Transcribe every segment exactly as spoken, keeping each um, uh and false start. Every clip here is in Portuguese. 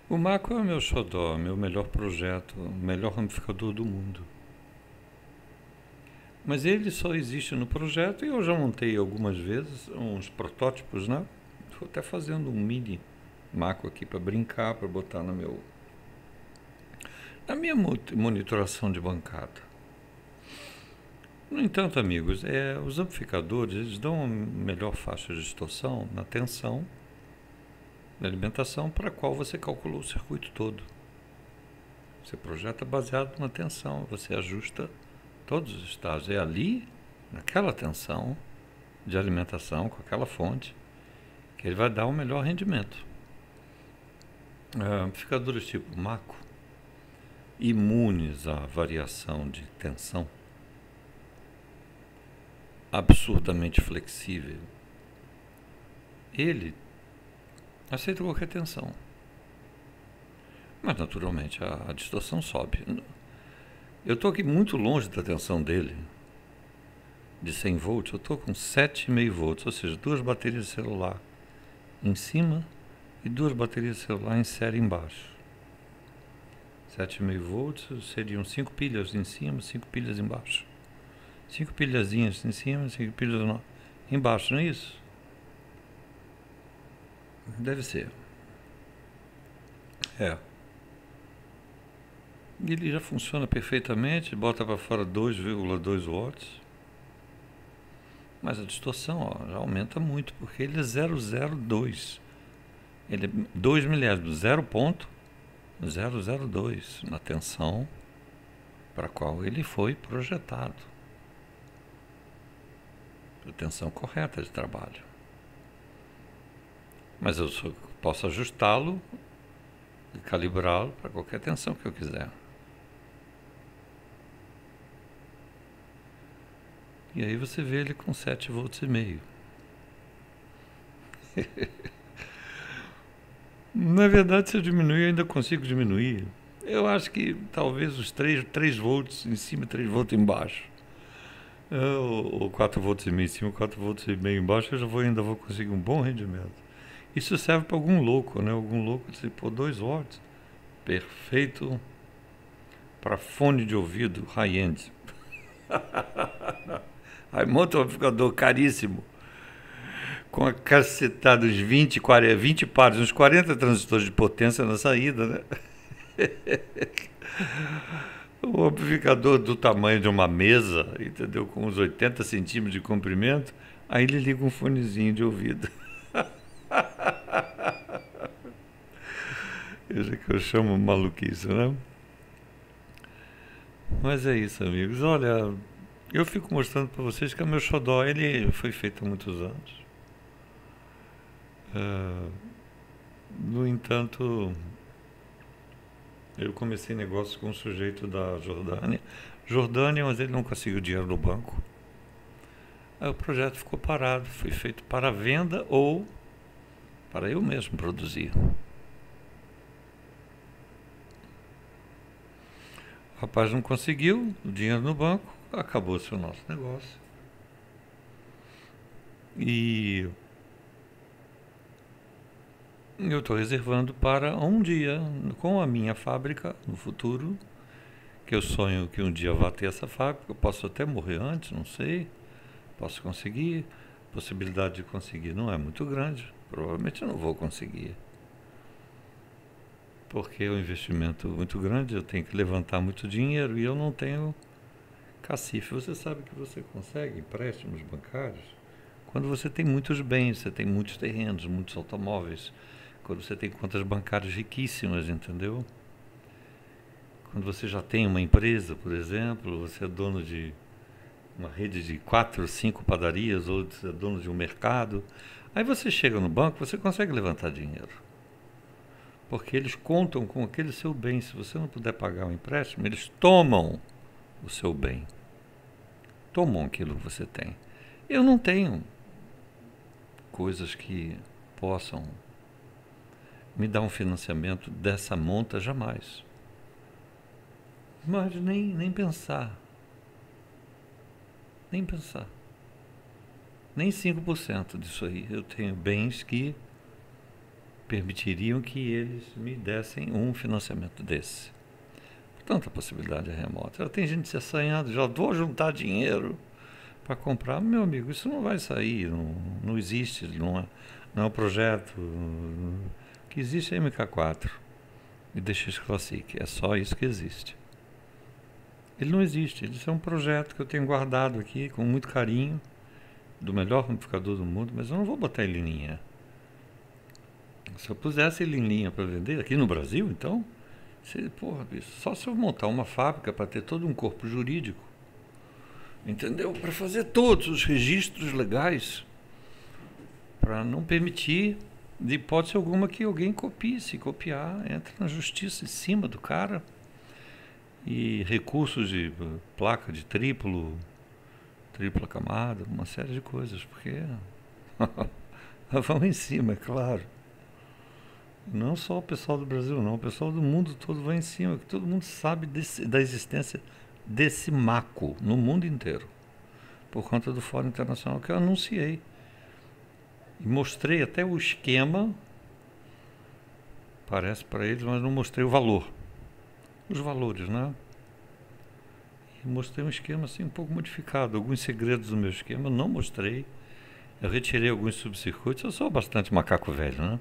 O Mako é o meu xodó, meu melhor projeto, o melhor ramificador do mundo. Mas ele só existe no projeto e eu já montei algumas vezes uns protótipos, né? Estou até fazendo um mini Mako aqui para brincar, para botar no meu, na minha monitoração de bancada. No entanto, amigos, é, os amplificadores eles dão uma melhor faixa de distorção na tensão da alimentação para a qual você calculou o circuito todo. Você projeta baseado na tensão, você ajusta todos os estados. É ali, naquela tensão de alimentação, com aquela fonte, que ele vai dar o melhor rendimento. Uh, amplificadores tipo Mako, imunes à variação de tensão, absurdamente flexível, ele aceita qualquer tensão. Mas, naturalmente, a, a distorção sobe. Eu estou aqui muito longe da tensão dele, de cem volts. Eu estou com sete vírgula cinco volts, ou seja, duas baterias de celular em cima e duas baterias de celular em série embaixo. sete vírgula cinco volts seriam cinco pilhas em cima, cinco pilhas embaixo. cinco pilhazinhas em cima, cinco pilhas no... embaixo, não é isso? Deve ser. É. Ele já funciona perfeitamente, bota para fora dois vírgula dois watts. Mas a distorção ó, já aumenta muito, porque ele é zero vírgula zero dois. Ele é dois milésimos, zero ponto zero zero dois na tensão para a qual ele foi projetado. A tensão correta de trabalho. Mas eu só posso ajustá-lo e calibrá-lo para qualquer tensão que eu quiser. E aí você vê ele com sete volts e meio. Na verdade, se eu diminuir, eu ainda consigo diminuir. Eu acho que talvez os três, três volts em cima e três volts embaixo. Ou, ou quatro volts e meio em cima, quatro volts e meio embaixo, eu já vou, ainda vou conseguir um bom rendimento. Isso serve para algum louco, né? Algum louco, se pôr dois watts, perfeito para fone de ouvido high-end. Aí monta um amplificador caríssimo, com a cacetada dos vinte, quarenta, vinte pares, uns quarenta transistores de potência na saída, né? O amplificador do tamanho de uma mesa, entendeu? Com uns oitenta centímetros de comprimento, aí ele liga um fonezinho de ouvido. Veja que eu chamo maluquice, né? Mas é isso, amigos. Olha, eu fico mostrando para vocês que o meu xodó, ele foi feito há muitos anos. Uh, no entanto, eu comecei negócio com um sujeito da Jordânia. Jordânia, mas ele não conseguiu dinheiro no banco. Aí o projeto ficou parado, foi feito para venda ou para eu mesmo produzir. O rapaz não conseguiu o dinheiro no banco, acabou-se o nosso negócio. E eu estou reservando para um dia, com a minha fábrica, no futuro, que eu sonho que um dia vá ter essa fábrica. Eu posso até morrer antes, não sei. Posso conseguir. A possibilidade de conseguir não é muito grande. Provavelmente eu não vou conseguir. Porque é um investimento muito grande, eu tenho que levantar muito dinheiro e eu não tenho cacife. Você sabe que você consegue empréstimos bancários quando você tem muitos bens, você tem muitos terrenos, muitos automóveis, quando você tem contas bancárias riquíssimas, entendeu? Quando você já tem uma empresa, por exemplo, você é dono de uma rede de quatro, cinco padarias, ou você é dono de um mercado, aí você chega no banco, você consegue levantar dinheiro. Porque eles contam com aquele seu bem. Se você não puder pagar o empréstimo, eles tomam o seu bem. Tomam aquilo que você tem. Eu não tenho coisas que possam me dar um financiamento dessa monta jamais. Mas nem, nem pensar. Nem pensar. Nem cinco por cento disso aí. Eu tenho bens que permitiriam que eles me dessem um financiamento desse. Portanto, a possibilidade é remota. Já tem gente se assanhando, já vou juntar dinheiro para comprar. Meu amigo, isso não vai sair, não, não existe, não é, não é um projeto. O que existe é M K quatro e D X Classic, é só isso que existe. Ele não existe, isso é um projeto que eu tenho guardado aqui com muito carinho, do melhor amplificador do mundo, mas eu não vou botar ele em linha. Se eu pusesse ele em linha para vender aqui no Brasil, então, se, porra, bicho, só se eu montar uma fábrica para ter todo um corpo jurídico, entendeu? Para fazer todos os registros legais, para não permitir, de hipótese alguma, que alguém copie. Se copiar, entra na justiça em cima do cara. E recursos de placa de triplo, tripla camada, uma série de coisas, porque vão em cima, é claro. Não só o pessoal do Brasil, não, o pessoal do mundo todo vai em cima, que todo mundo sabe desse, da existência desse maco no mundo inteiro, por conta do Fórum Internacional que eu anunciei. E mostrei até o esquema, parece para eles, mas não mostrei o valor. Os valores, né? E mostrei um esquema assim um pouco modificado. Alguns segredos do meu esquema eu não mostrei. Eu retirei alguns subcircuitos. Eu sou bastante macaco velho, né?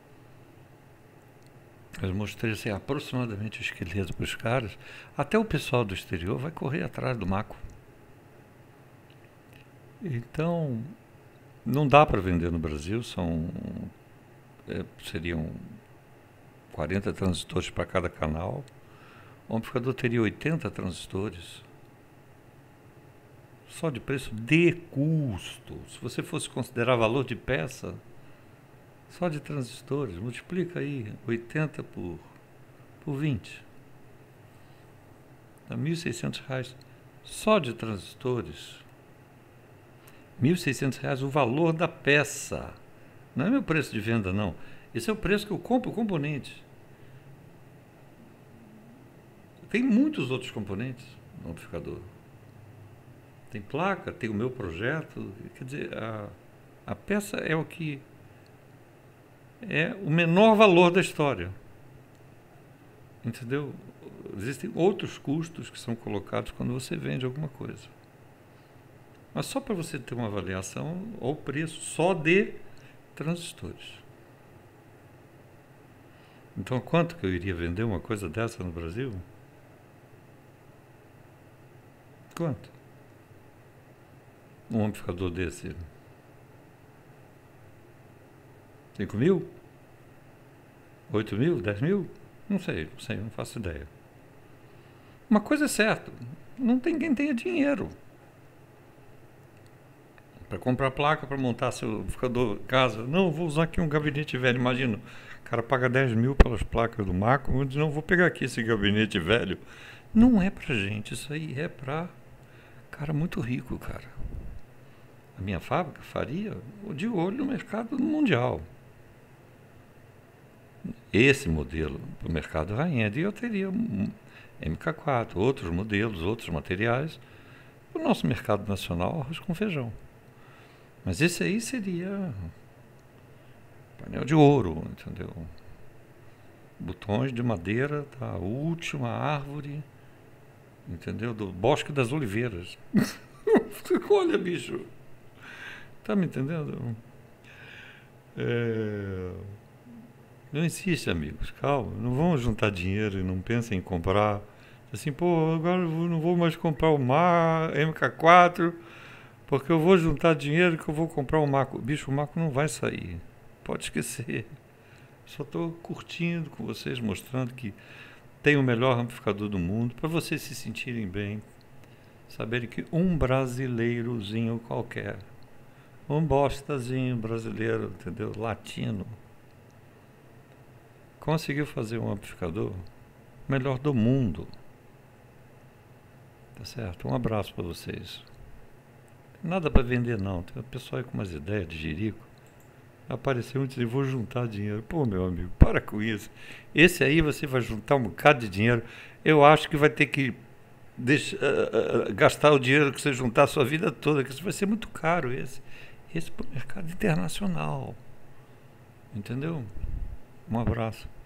Eu mostrei assim, aproximadamente o esqueleto para os caras. Até o pessoal do exterior vai correr atrás do maco. Então, não dá para vender no Brasil. São, é, seriam quarenta transistores para cada canal. O amplificador teria oitenta transistores. Só de preço de custo. Se você fosse considerar valor de peça, só de transistores, multiplica aí oitenta por, por vinte. Dá mil e seiscentos reais. Só de transistores. mil e seiscentos reais o valor da peça. Não é meu preço de venda, não. Esse é o preço que eu compro o componente. Tem muitos outros componentes no amplificador. Tem placa, tem o meu projeto. Quer dizer, a, a peça é o que é o menor valor da história. Entendeu? Existem outros custos que são colocados quando você vende alguma coisa. Mas só para você ter uma avaliação, o preço só de transistores. Então, quanto que eu iria vender uma coisa dessa no Brasil? Quanto? Um amplificador desse? Cinco mil? Oito mil? Dez mil? Não sei, não sei, não faço ideia. Uma coisa é certa, não tem quem tenha dinheiro para comprar placa, para montar seu amplificador casa. Não, vou usar aqui um gabinete velho. Imagina, o cara paga dez mil pelas placas do Maco, eu digo, não, vou pegar aqui esse gabinete velho. Não é pra gente, isso aí é pra cara muito rico, cara. A minha fábrica faria de olho no mercado mundial. Esse modelo para o mercado high-end, e eu teria um M K quatro, outros modelos, outros materiais. O nosso mercado nacional, arroz com feijão. Mas esse aí seria painel de ouro, entendeu? Botões de madeira da última árvore, entendeu? Do Bosque das Oliveiras. Olha, bicho. Tá me entendendo? É... Não insiste, amigos. Calma. Não vão juntar dinheiro e não pensem em comprar. Assim, pô, agora eu não vou mais comprar o Mar M K quatro porque eu vou juntar dinheiro que eu vou comprar o Maco. Bicho, o Maco não vai sair. Pode esquecer. Só estou curtindo com vocês, mostrando que tem o melhor amplificador do mundo, para vocês se sentirem bem, saberem que um brasileirozinho qualquer, um bostazinho brasileiro, entendeu? Latino, conseguiu fazer um amplificador melhor do mundo. Tá certo? Um abraço para vocês. Nada para vender não, tem um pessoal aí com umas ideias de jirico. Apareceu e disse, vou juntar dinheiro. Pô, meu amigo, para com isso. Esse aí você vai juntar um bocado de dinheiro. Eu acho que vai ter que deixar, uh, uh, gastar o dinheiro que você juntar a sua vida toda, que isso vai ser muito caro esse. Esse para o mercado internacional. Entendeu? Um abraço.